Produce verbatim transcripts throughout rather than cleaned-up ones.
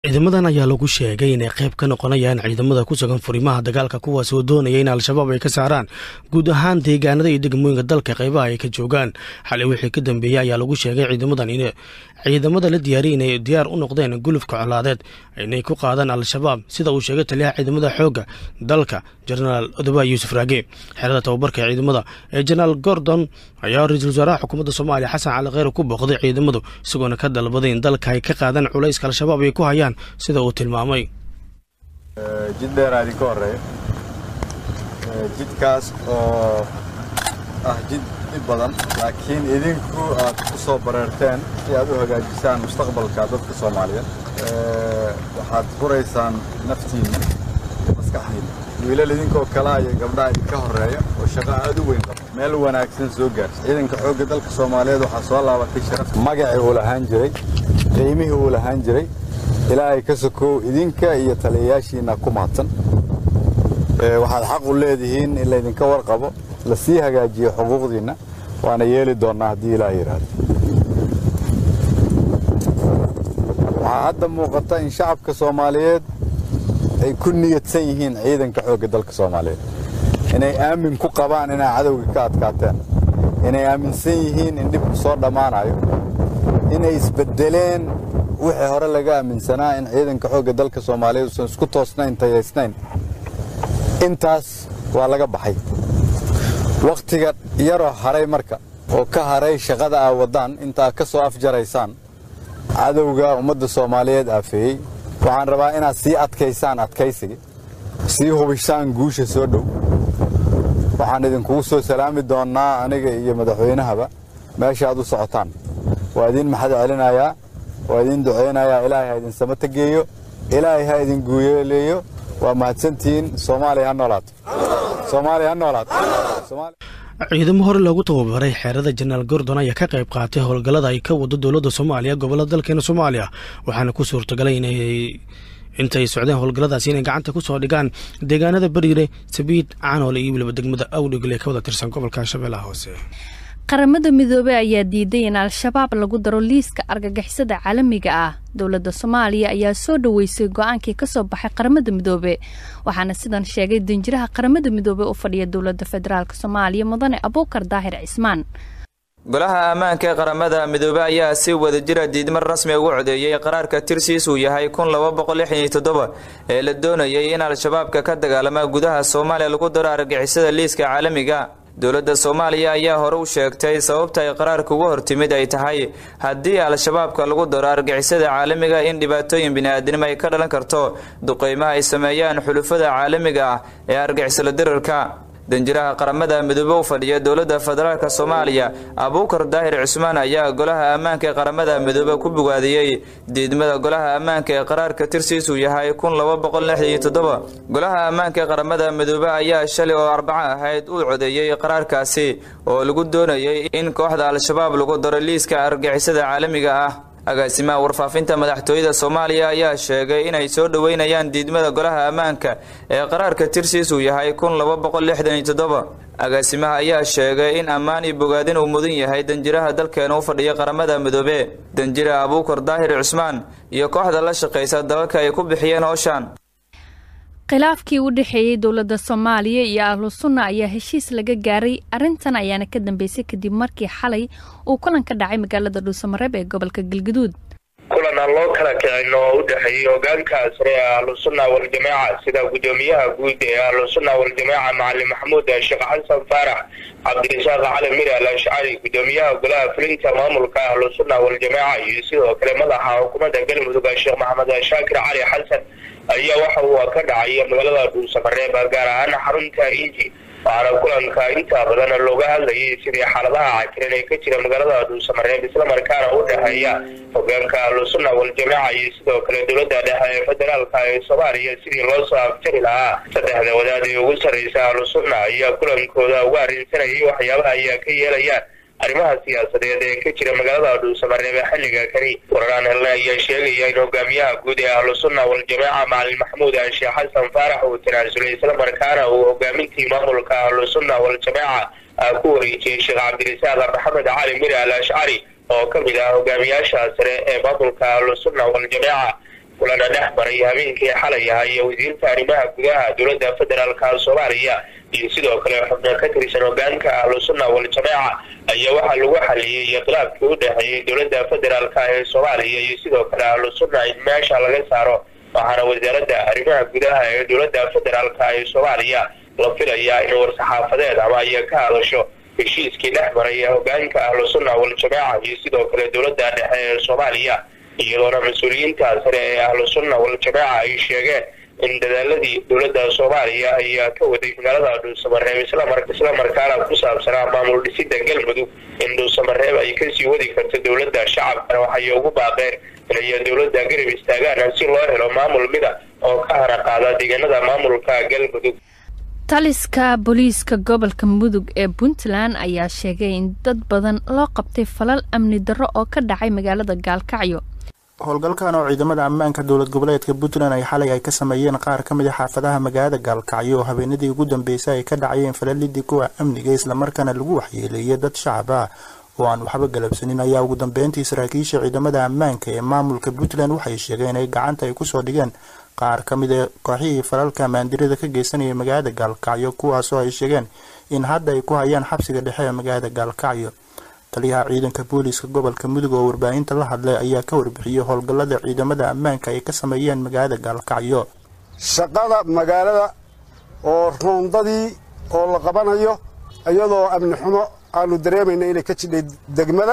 ciidamadan ayaa lagu sheegay inay qayb ka noqonayaan ciidamada ku sugan furimaha dagaalka kuwaas oo doonaya in al-shabaab ay ka saaraan guud ahaan deegaanada iyo degmooyinka dalka qaybaha ay ka joogaan. xalay wixii ka dambeeyay ayaa lagu sheegay ciidamadan in ciidamada la diyaariyay inay diyaar u noqdeen gulufka colaadeed inay ku qaadaan al-shabaab sida uu sheegay taliyaha ciidamada xoogga dalka Generaal Odoba Yuusuf Raage. xerada tababarka ciidamada ee Generaal Gordon ayaa ra'iisul wasaaraha xukuumadda Soomaaliya Xasan Cali Kheyr ku booqday ciidamadu isagoona ka dalbaday in dalka ay ka qaadaan culayska al-shabaab ay ku hayaan sida uu tilmaamay. jiddeer aad ka horeey jidkaas oo ah jid badan laakiin idinku aad ku soo bareerteen si aad u hagaajisaan mustaqbalka dadka Soomaaliyeed ee waxaad furaysaan naftiina maskaxdiina wiilal idinkoo kala ay gabdhaha ka horeeya oo shaqo aad u weyn meel wanaagsan soo gaartay ciidanka xoogga dalka Soomaaliyeed waxa soo laabatay sharaf magaci uu lahaan jiray qiimihii uu lahaan jiray ilaahay ka sokow idinka iyo taliyayaashiina ku maadsan ee waxaad xaq u leedihiin in la idinka warqabo la sii hagaajiyo xuquuqdiina waana yeeli doonaa hadii ilaahay yiraahdo. waxaa hadda muuqata in shacabka Soomaaliyeed ay ku niyadsan yihiin ciidanka xoogga dalka Soomaaliyeed inay aamin ku qabaan inay cadawga ka adkaateen inay aaminsan yihiin in dib soo dhamaanayo inay isbedeleen wixii hore laga aaminsanaa in ciidanka xoogga dalka Soomaaliyeed uu isku toosnayn tayeysnayn intaas waa laga baxay. waqtiga yaro haray marka oo ka haray shaqada ay wadaan inta ka soo afjaraysaan cadawga ummadda Soomaaliyeed afeeyay waxaan rabaa inaad sii adkaysaan adkaysiga sii hubisaan guusha soo dhow. waxaan idinku soo salaami doonaa aniga iyo madaxweynahaba meesha aad u socotaan waa idin maxad celinayaa waa idin duceynayaa ilaahay ha idin samata geeyo ilaahay ha idin guuleeyo waa mahadsantiin. Soomaaliya ha noolaato Soomaaliya ha noolaato. ciidamo hore loogu tababaray xeerada Generaal Gordon ayaa ka qayb qaatay howlgallada ay ka wado dowladda Soomaaliya gobolada dalkeena Soomaaliya waxaana ku suurtagalay inay intay socdeen howlgalladaasi inay gacanta ku soo dhigaan deegaanada Bariire, Sabiid, Caanoole iyo waliba degmada Awdhigle ee ka wada tirsan gobolka Shabeellaha Hoose. qaramada midoobay ayaa diiday in al-shabaab lagu daro liiska argagixisada caalamiga ah. dowladda Soomaaliya ayaa soo dhaweysay go'aankii ka soo baxay qaramada midoobay waxaana sidan sheegay danjiraha qaramada midoobay oo fadhiya dowladda federaalka Soomaaliya Mudane Abuukar Daahir Cismaan. golaha ammaanka qaramada midoobay ayaa si wada jira diidmar rasmi ugu codeeyay qaraarka tirsiisu yahay kun laba boqol lixdan iyo toddoba ee la doonayay in al-shabaabka ka dagaalama gudaha Soomaaliya lagu daro argagixisada liiska caalamiga. dowladda Soomaaliya ayaa hore u sheegtay sababta ay qaraarka ugu hortimid ay tahay haddii al-shabaabka lagu daro argagixisada caalamiga in dhibaatooyin bini'aadanimo ay ka dhalan karto duqeymaha ay sameeyaan xulufada caalamiga ah ee argagixisada dirarka. danjiraha qaramada midoobay u fadhiya dowladda federaalka Soomaaliya Abuukar Daahir Cismaan ayaa golaha ammaanka qaramada midoobay ku bogaadiyay diidmada golaha ammaanka ee qaraarka tirsiisu yahay kun laba boqol lixdan iyo toddoba. golaha ammaanka qaramada midoobay ayaa shalay oo Arbaco ahayd u codeeyay qaraarkaasi oo lagu doonayay in kooxda al-shabaab lagu daro liiska argagixisada caalamiga ah. agaasimaha warfaafinta madaxtooyada Soomaaliya ayaa sheegay inay soo dhaweynayaan diidmada golaha ammaanka ee qaraarka tirsiisu yahay kun laba boqol lixdan iyo toddoba. agaasimaha ayaa sheegay in ammaan iyo bogaadin uu mudan yahay danjiraha dalkeena u fadhiya qaramada midoobay danjira Abuukar Daahir Cismaan iyo kooxda la shaqeysa dalalka ay ku bixiyeen howshan. khilaafkii u dhaxeeyay dowladda Soomaaliya iyo Ahlu Sunna ayaa heshiis laga gaaray. arintan ayaana ka dambeysay kadib markii xalay uu kulan ka dhacay magaalada Dhuusamareeb ee gobolka Galgaduud. kulan loo kala kicin oo u dhaxeeyay hoggaanka sare ee Ahlu Sunna wal Jamaaca sida gudoomiyaha guud ee Ahlu Sunna wal Jamaaca Macallin Maxamuud Sheekh Xasan Faarax Cabdirasaaq Cali Mira al-Ash'ari gudoomiyaha golaha fulinta maamulka Ahlu Sunna wal Jamaaca iyo sidoo kale madaxa xukuumadda Galmudug Sheekh Maxamed Shaakir Cali Xasan ayaa waxa uu ka dhacay magaalada Dhuusamareeb gaar ahaan xarunta Inji. waxaana kulanka inta badan looga hadlayay sidii xaaladaha cakiran ee ka jira magaalada Dhuusamareeb isla markaana u dhaxeeya hoggaanka Ahlu Sunna wal Jamaaca iyo sidoo kale dowladda dhexe ee federaalka ee Soomaaliya sidii loo soo afjari lahaa. saddexda wadaad ee ugu sareysa Ahlu Sunna ayaa kulankooda uga arrinsanayay waxyaabaha ay ka yeelayaan arrimaha siyaasadeed ee ka jira magaalada Dhuusamareeb xilliga kani. wararaan helna ayaa sheegaya in hogaamiyaha guud ee Ahlu Sunna wal Jamaaca Macallin Maxamuud Sheekh Xasan Faarax uu tanaasulay isla markaana uu hogaamintii maamulka Ahlu Sunna wal Jamaaca ku wareejiyay Sheekh Cabdirasaaq Maxamed Cali Mira al-Ash'ari oo ka mid ah hogaamiyaasha sare ee maamulka Ahlu Sunna wal Jamaaca. kulana dhex maray habeenkii xalay ahaa wasiirka arrimaha gudaha dowladda federaalka Soomaaliya iyo sidoo kale xubno ka tirsan hoggaanka Ahlusunna wal Jamaaca ayaa waxa lagu xaliyay khilaafkii u dhaxeeyay dowladda federaalka ee Soomaaliya iyo sidoo kale Ahlusunna in meesha laga saaro waxaana wasaaradda arrimaha gudaha ee dowladda federaalka ee Soomaaliya la filayaa in war-saxaafadeed ama ay ka hadasho heshiiskii dhex maray hoggaanka Ahlusunna wal Jamaaca iyo sidoo kale dowladda dhexe ee Soomaaliya iyadoona mas-uuliyiinta sare ee Ahlusunna wal Jamaaca ay sheegeen in dadaaladii dowladda Soomaaliya ay ka waday magaalada Dhuusamareeb isla markaana ku saabsanaa maamul dhisidda Galmudug in Dhuusamareeb ay ka sii wadi karto dowladda shacabka waxay ugu baaqeen inay dowladda garab istaagaan si loo helo maamul mida oo ka hara qaada deegaanada maamulka Galmudug. taliska booliiska gobolka Mudug ee Puntland ayaa sheegay in dad badan loo qabtay falal amni darro oo ka dhacay magaalada Gaalkacyo. howlgalkan oo ciidamada ammaanka dowlad goboleedka Puntland ay xalay ay ka sameeyeen qaar ka mid ah xaafadaha magaalada Gaalkacyo oo habeenadii ugu dambeysay ay ka dhacayeen falalidii kuwa amniga isla markaana lagu waxyeeleeyay dad shacab ah oo aan waxba galabsanin ayaa ugu dambeyntii saraakiisha ciidamada ammaanka ee maamulka Puntland waxay sheegeen in ay gacanta ay ku soo dhigeen qaar ka mid ah kooxihii falalka maandirida ka geysanayay magaalada Gaalkacyo kuwaas oo ay sheegeen in hadda ay ku hayaan xabsiga dhexe ee magaalada Gaalkacyo. taliyaha ciidanka booliiska gobolka Mudug oo warbaahinta la hadlay ayaa ka warbixiyay howlgallada ciidamada ammaanka ay ka sameeyeen magaalada Gaalkacyo. shaqada magaalada oo roondadii oo la qabanayo iyadoo amni xumo aanu dareemaynay inay ka jidhay degmada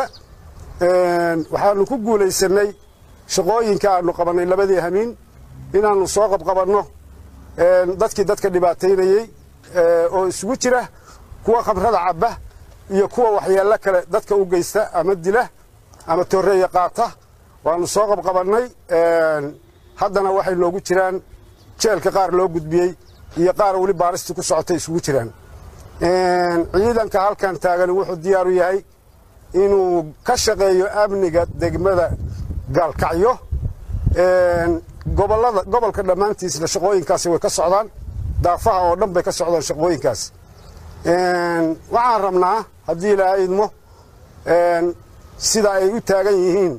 waxaanu ku guulaysanay shaqooyinka aanu qabanay labadii hamiin inaanu soo qabqabanno dadkii dadka dhibaateynayay oo isugu jira kuwa khamrada cabba iyo kuwa waxyeello kale dadka u geysta ama dila ama tooreeya qaata waanu soo qabqabannay haddana waxay noogu jiraan jeelka qaar loo gudbiyey iyo qaar weli baaristii ku socotay isugu jiraan. ciidanka halkan taagan wuxuu diyaar u yahay inuu ka shaqeeyo amniga degmada Gaalkacyo gobolada gobolka dhammaantiisna shaqooyinkaasi way ka socdaan daafaha oo dhan bay ka socdaan shaqooyinkaas. waxaan rabnaa haddii ilaahay idmo sida ay u taagan yihiin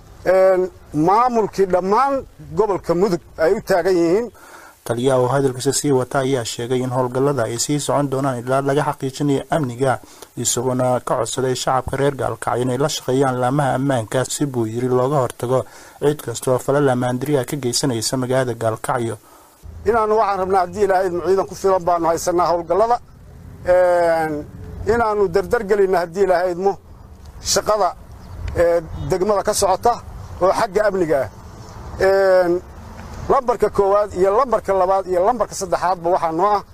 maamulkii dhammaan gobolka Mudug ay u taagan yihiin. taliyaha oo hadalkiisa sii wata ayaa sheegay in howlgallada ay sii socon doonaan ilaa laga xaqiijinayo amniga isagoona ka codsaday shacabka reer Gaalkacyo inay la shaqeeyaan laamaha ammaanka si buu yiri looga hortago cid kasta oo falal maandiriya ka geysanaysa magaalada Gaalkacyo. inaanu waxaan rabnaa haddii ilaahay idmo ciidan ku filan baanu haysanaa howlgallada inaanu dardar gelina haddii ilaahay idmo shaqada degmada ka socota oo xagga amniga ah. lambarka koowaad iyo lambarka labaad iyo lambarka saddexaadba waxaa noo ah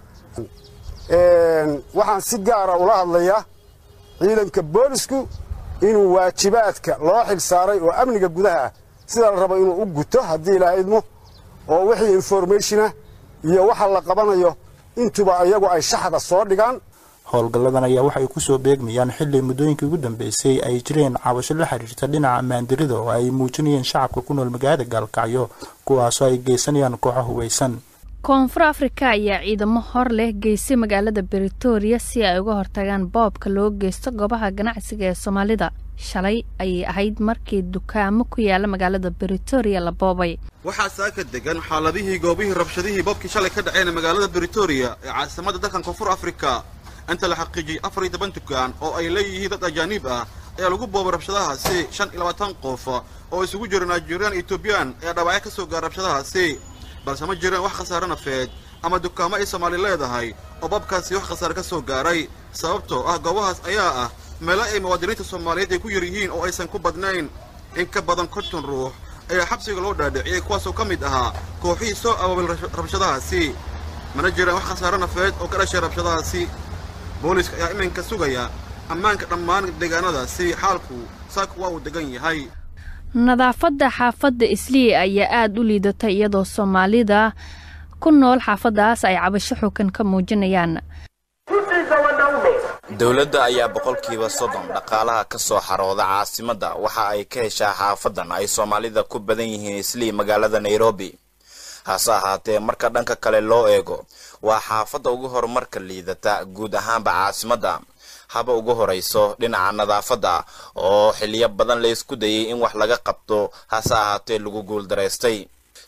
waxaan si gaara ula hadlayaa ciidanka boolisku inuu waajibaadka loo xil saaray oo amniga gudaha sida la rabo inuu u guto haddii ilaahay idmo oo wixii information iyo waxa la qabanayo intuba ayagu ay shaxda soo dhigaan. howlgalladan ayaa waxay ku soo beegmayaan xilli muddooyinkii ugu dambeysay ay jireen cabasho la xiriirta dhinaca maandirida oo ay muujinayeen shacabka ku nool magaalada Gaalkacyo kuwaasoo ay geysanayaan kooxo hubeysan. koonfur Afrika ayaa ciidamo hor leh geysay magaalada Pretoria si ay uga hortagaan boobka loo geysto goobaha ganacsiga ee Soomaalida. shalay ayay ahayd markii dukaamo ku yaala magaalada Pretoria la boobay. waxaa saaka degan xaaladihii goobihii rabshadihii boobkii shalay ka dhaceen magaalada Pretoria ee caasimadda dalkan koonfur Afrika. inta la xaqiijiyay afar iyo toban dukaan oo ay leeyihiin dad ajaanib ah ayaa lagu boobay rabshadahaasi shan iyo labaatan qof oo isugu jira Nigerian iyo Ethiopian ayaa dhaawacyo ka soo gaaray rabshadahaasi balse ma jiraan wax khasaare nafeed ama dukaamo ay Soomaali leedahay oo boobkaasi wax khasaare ka soo gaaray sababtoo ah goobahaas ayaa ah meelo ay muwaadiniinta Soomaaliyeed ay ku yar yihiin oo aysan ku badnayn in ka badan konton ruux ayaa xabsiga loo dhaadhiciyay kuwaasoo ka mid ahaa kooxihii soo abaabulay rabshadahaasi mana jiraan wax khasaare nafeed oo ka dhashay rabshadahaasi. booliska ayaa iminka sugaya ammaanka dhammaan deegaanadaasi xaalku saak waa uu degan yahay. nadaafadda xaafadda Islii ayaa aad u liidatay iyadoo Soomaalida ku nool xaafadaas ay cabasho xooggan ka muujinayaan. dowladda ayaa boqolkiiba soddon dhaqaalaha ka soo xarooda caasimadda waxa ay ka heshaa xaafadan ay Soomaalida ku badan yihiin Islii magaalada Nairobi. hase ahaatee marka dhanka kale loo eego waa xaafadda ugu horumarka liidata guud ahaanba caasimadda haba ugu horeyso dhinaca nadaafadda oo xiliyo badan la isku dayay in wax laga qabto hase ahaatee lagu guul dareystay.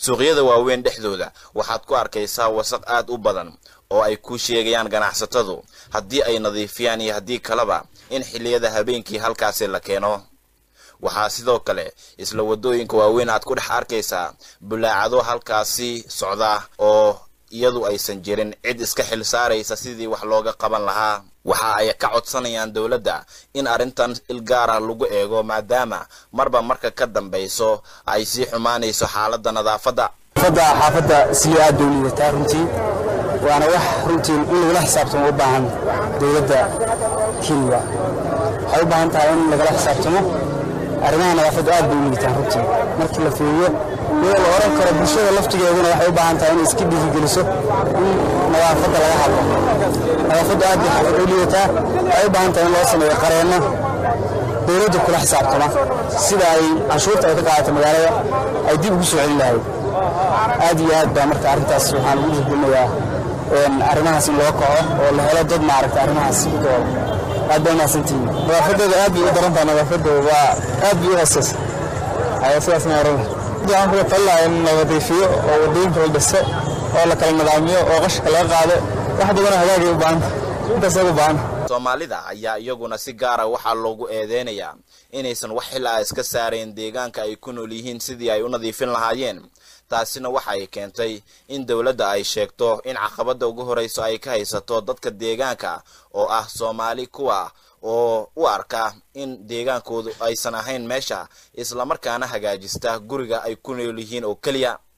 suuqyada waaweyn dhexdooda waxaad ku arkaysaa wasaq aad u badan oo ay ku sheegayaan ganacsatadu haddii ay nadiifiyaan iyo haddii kaleba in xilliyada habeenkii halkaasi la keeno. waxaa sidoo kale isla wadooyinka waaweyn aad ku dhex arkaysaa bulaacado halkaasi socda oo iyadu aysan jirin cid iska xil saaraysa sidii wax looga qaban lahaa. waxa ay ka codsanayaan dawladda in arrintan ilgaar ah lagu eego maadaama marba marka ka dambayso ay sii xumaanayso xaaladda nadaafadda. fadda xaafadda isli aad dawladda runtii waana wax runtii in lagala xisaabtamo u baahan dawladda Kenya. waxay u baahan tahay in lagala xisaabtamo arrimaha nadaafadda aad dawladda runtii markii la fiiriyo wada la oran karo bulshada laftigeeduna waxay u baahan tahay in iska dhiirigeliso in nadaafadda laga hadlo. nadaafadda aad bay u liidataa waxay u baahan tahay in loo sameeyo qareeno dawladda kula xisaabtama sida ay canshuurta ay ka qaadato magaalada ay dib ugu soo celin lahayd. aad iyo aad baa marka arrintaas waxaan ugu dhiirgelinayaa arrimahaas in loo kaco oo la helo dad maaragta arrimahaas u doodo. aad bay maasantihiin. nadaafaddeeda aad bay u daran tahay. nadaafaddeeda waa aad bay u hooseysa. ayaa sidaas maaran waxaan kula talinayaa in la nadiifiyo oo wadooyinka la dhiso oo la kala nidaamiyo oo qashka laga qaado wax badan hagaagay u baahan intaas u baahan. Soomaalida ayaa iyaguna si gaar ah waxa loogu eedeynayaa inaysan wax xil ah iska saareen deegaanka ay ku nool yihiin sidii ay u nadiifin lahaayeen. taasina waxa ay keentay in dawladda ay sheegto in caqabada ugu horeyso ay ka haysato dadka deegaanka oo ah Soomaali kuwa oo u arka in deegaankoodu aysan ahayn meesha isla markaana hagaajista guriga ay ku nool yihiin oo kaliya.